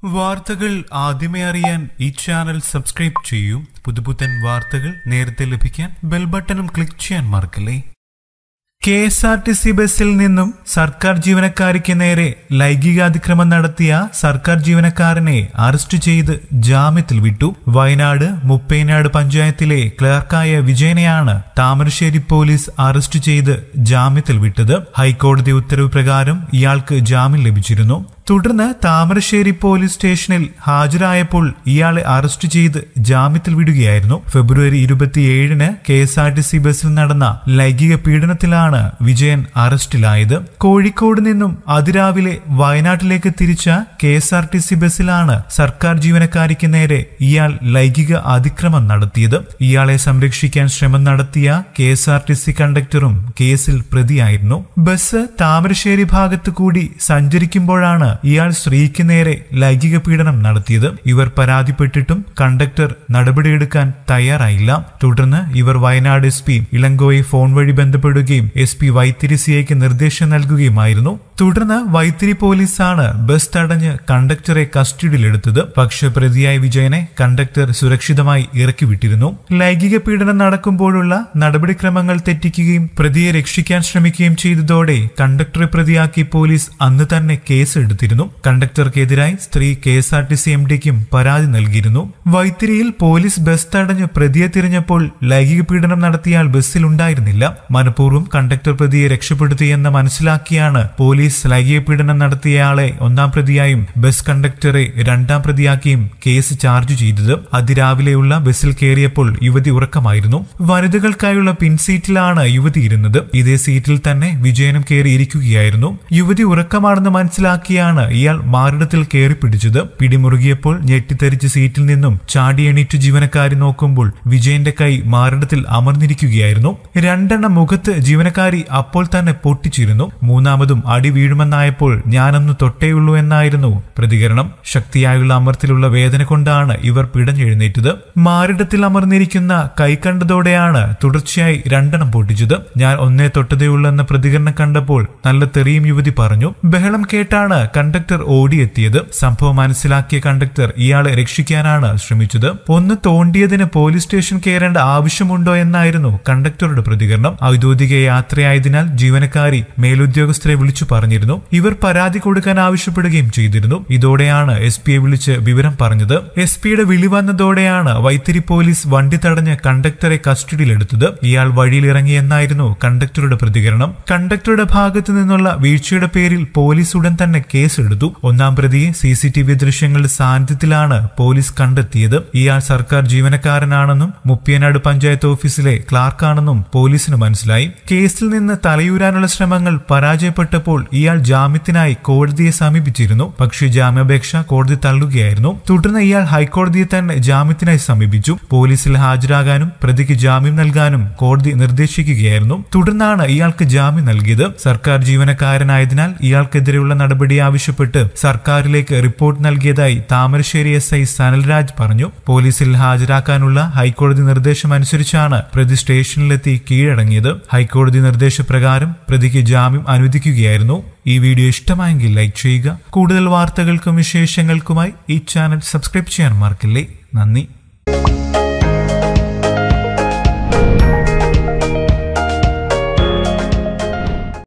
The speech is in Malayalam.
വാർത്തകൾ ആദ്യമേ അറിയാൻ ഈ ചാനൽ സബ്സ്ക്രൈബ് ചെയ്യൂ. പുതുപുത്തൻ വാർത്തകൾ നേരത്തെ ലഭിക്കാൻ ബെൽ ബട്ടണും ക്ലിക്ക് ചെയ്യാൻ മറക്കല്ലേ. KSRTC ബസ്സിൽ നിന്നും സർക്കാർ ജീവനക്കാരിക്ക് നേരെ ലൈംഗികാതിക്രമം നടത്തിയ സർക്കാർ ജീവനക്കാരനെ അറസ്റ്റ് ചെയ്ത് ജാമ്യത്തിൽ വിട്ടു. വയനാട് മുപ്പേനാട് പഞ്ചായത്തിലെ ക്ലർക്കായ വിജയനെയാണ് താമരശ്ശേരി പോലീസ് അറസ്റ്റ് ചെയ്ത് ജാമ്യത്തിൽ വിട്ടത്. ഹൈക്കോടതി ഉത്തരവ് പ്രകാരം ഇയാൾക്ക് ജാമ്യം ലഭിച്ചിരുന്നു. തുടർന്ന് താമരശ്ശേരി പോലീസ് സ്റ്റേഷനിൽ ഹാജരായപ്പോൾ ഇയാളെ അറസ്റ്റ് ചെയ്ത് ജാമ്യത്തിൽ വിടുകയായിരുന്നു. ഫെബ്രുവരി 27-ന് KSRTC ബസ്സിൽ നടന്ന ലൈംഗിക പീഡനത്തിലാണ് വിജയൻ അറസ്റ്റിലായത്. കോഴിക്കോട് നിന്നും അതിരാവിലെ വയനാട്ടിലേക്ക് തിരിച്ച KSRTC ബസ്സിലാണ് സർക്കാർ ജീവനക്കാരിക്ക് നേരെ ഇയാൾ ലൈംഗിക അതിക്രമം നടത്തിയത്. ഇയാളെ സംരക്ഷിക്കാൻ ശ്രമം നടത്തിയ KSRTC കണ്ടക്ടറും കേസിൽ പ്രതിയായിരുന്നു. ബസ് താമരശ്ശേരി ഭാഗത്തു കൂടി സഞ്ചരിക്കുമ്പോഴാണ് ഇയാൾ സ്ത്രീക്ക് നേരെ ലൈംഗിക പീഡനം നടത്തിയത്. ഇവർ പരാതിപ്പെട്ടിട്ടും കണ്ടക്ടർ നടപടിയെടുക്കാൻ തയ്യാറായില്ല. തുടർന്ന് ഇവർ വയനാട് SP ഇളങ്കോയെ ഫോൺ വഴി ബന്ധപ്പെടുകയും SP വൈത്തിരി CIക്ക് നിർദ്ദേശം നൽകുകയുമായിരുന്നു. തുടർന്ന് വൈത്തിരി പോലീസാണ് ബസ് തടഞ്ഞ് കണ്ടക്ടറെ കസ്റ്റഡിയിലെടുത്തത്. പക്ഷേ പ്രതിയായ വിജയനെ കണ്ടക്ടർ സുരക്ഷിതമായി ഇറക്കി വിട്ടിരുന്നു. ലൈംഗിക പീഡനം നടക്കുമ്പോഴുള്ള നടപടിക്രമങ്ങൾ തെറ്റിക്കുകയും പ്രതിയെ രക്ഷിക്കാൻ ശ്രമിക്കുകയും ചെയ്തതോടെ കണ്ടക്ടറെ പ്രതിയാക്കി പോലീസ് അന്ന് തന്നെ കേസ് എടുത്തിരുന്നു. കണ്ടക്ടർക്കെതിരായി സ്ത്രീ KSRTC MDക്കും പരാതി നൽകിയിരുന്നു. വൈത്തിരിയിൽ പോലീസ് ബസ് തടഞ്ഞ് പ്രതിയെ തിരഞ്ഞപ്പോൾ ലൈംഗിക പീഡനം നടത്തിയാൽ ബസ്സിൽ ഉണ്ടായിരുന്നില്ല. മനഃപൂർവ്വം കണ്ടക്ടർ പ്രതിയെ രക്ഷപ്പെടുത്തിയെന്ന് മനസ്സിലാക്കിയാണ് പോലീസ് ലൈംഗിക പീഡനം നടത്തിയയാളെ ഒന്നാം പ്രതിയായും ബസ് കണ്ടക്ടറെ രണ്ടാം പ്രതിയാക്കിയും കേസ് ചാർജ് ചെയ്തത്. അതിരാവിലെയുള്ള ബസ്സിൽ കയറിയപ്പോൾ യുവതി ഉറക്കമായിരുന്നു. വനിതകൾക്കായുള്ള പിൻസീറ്റിലാണ് യുവതി ഇരുന്നത്. ഇതേ സീറ്റിൽ തന്നെ വിജയനും കയറി ഇരിക്കുകയായിരുന്നു. യുവതി ഉറക്കമാണെന്ന് മനസ്സിലാക്കിയാണ് ഇയാൾ മാറിടത്തിൽ കയറി പിടിച്ചത്. പിടിമുറുകിയപ്പോൾ ഞെട്ടിത്തെറിച്ച് സീറ്റിൽ നിന്നും ചാടി എണീറ്റ് ജീവനക്കാരി നോക്കുമ്പോൾ വിജയന്റെ കൈ മാറിടത്തിൽ അമർന്നിരിക്കുകയായിരുന്നു. രണ്ടെണ്ണം മുഖത്ത് ജീവനക്കാരി അപ്പോൾ തന്നെ പൊട്ടിച്ചിരുന്നു. മൂന്നാമതും അടി വീഴുമെന്നായപ്പോൾ ഞാനൊന്ന് തൊട്ടേയുള്ളൂ എന്നായിരുന്നു പ്രതികരണം. ശക്തിയായുള്ള അമർത്തിലുള്ള വേദന കൊണ്ടാണ് ഇവർ പിടഞ്ഞെഴുന്നേറ്റത്. മാറിടത്തിൽ അമർന്നിരിക്കുന്ന കൈ കണ്ടതോടെയാണ് തുടർച്ചയായി രണ്ടെണ്ണം പൊട്ടിച്ചത്. ഞാൻ ഒന്നേ തൊട്ടതേയുള്ളൂ എന്ന പ്രതികരണം കണ്ടപ്പോൾ നല്ല തെറിയും യുവതി പറഞ്ഞു. ബഹളം കേട്ടാണ് കണ്ടക്ടർ ഓടിയെത്തിയത്. സംഭവം മനസ്സിലാക്കിയ കണ്ടക്ടർ ഇയാളെ രക്ഷിക്കാനാണ് ശ്രമിച്ചത്. ഒന്ന് തോണ്ടിയതിന് പോലീസ് സ്റ്റേഷൻ കയറേണ്ട ആവശ്യമുണ്ടോ എന്നായിരുന്നു കണ്ടക്ടറുടെ പ്രതികരണം. ഔദ്യോഗിക യാത്രയായതിനാൽ ജീവനക്കാരി മേലുദ്യോഗസ്ഥരെ വിളിച്ചു പറഞ്ഞിരുന്നു. ഇവർ പരാതി കൊടുക്കാൻ ആവശ്യപ്പെടുകയും ചെയ്തിരുന്നു. ഇതോടെയാണ് SPയെ വിളിച്ച് വിവരം പറഞ്ഞത്. SPയുടെ വിളി വന്നതോടെയാണ് വൈത്തിരി പോലീസ് വണ്ടി തടഞ്ഞ് കണ്ടക്ടറെ കസ്റ്റഡിയിലെടുത്തത്. ഇയാൾ വഴിയിലിറങ്ങിയെന്നായിരുന്നു കണ്ടക്ടറുടെ പ്രതികരണം. കണ്ടക്ടറുടെ ഭാഗത്തു നിന്നുള്ള വീഴ്ചയുടെ പേരിൽ പോലീസ് ഉടൻ തന്നെ കേസെടുത്തു. ഒന്നാം പ്രതിയെ CCTV ദൃശ്യങ്ങളുടെ സാന്നിധ്യത്തിലാണ് പോലീസ് കണ്ടെത്തിയത്. ഇയാൾ സർക്കാർ ജീവനക്കാരനാണെന്നും മുപ്പിയനാട് പഞ്ചായത്ത് ഓഫീസിലെ ക്ലാർക്കാണെന്നും പോലീസിന് മനസ്സിലായി. കേസിൽ നിന്ന് തലയൂരാനുള്ള ശ്രമങ്ങൾ പരാജയപ്പെട്ടപ്പോൾ ഇയാൾ ജാമ്യത്തിനായി കോടതിയെ സമീപിച്ചിരുന്നു. പക്ഷേ ജാമ്യാപേക്ഷ കോടതി തള്ളുകയായിരുന്നു. തുടർന്ന് ഇയാൾ ഹൈക്കോടതിയെ തന്നെ ജാമ്യത്തിനായി സമീപിച്ചു. പോലീസിൽ ഹാജരാകാനും പ്രതിക്ക് ജാമ്യം നൽകാനും കോടതി നിർദ്ദേശിക്കുകയായിരുന്നു. തുടർന്നാണ് ഇയാൾക്ക് ജാമ്യം നൽകിയത്. സർക്കാർ ജീവനക്കാരനായതിനാൽ ഇയാൾക്കെതിരെയുള്ള നടപടി ആവശ്യപ്പെട്ട് സർക്കാരിലേക്ക് റിപ്പോർട്ട് നൽകിയതായി താമരശ്ശേരി SI സനൽരാജ് പറഞ്ഞു. പോലീസിൽ ഹാജരാക്കാനുള്ള ഹൈക്കോടതി നിർദ്ദേശം അനുസരിച്ചാണ് പ്രതി സ്റ്റേഷനിലെത്തി കീഴടങ്ങിയത്. ഹൈക്കോടതി നിർദ്ദേശപ്രകാരം പ്രതിക്ക് ജാമ്യം അനുവദിക്കുകയായിരുന്നു. ഈ വീഡിയോ ഇഷ്ടമായെങ്കിൽ ലൈക്ക് ചെയ്യുക. കൂടുതൽ വാർത്തകൾക്കും വിശേഷങ്ങൾക്കുമായി ഈ ചാനൽ സബ്സ്ക്രൈബ് ചെയ്യാൻ മറക്കില്ലേ. നന്ദി.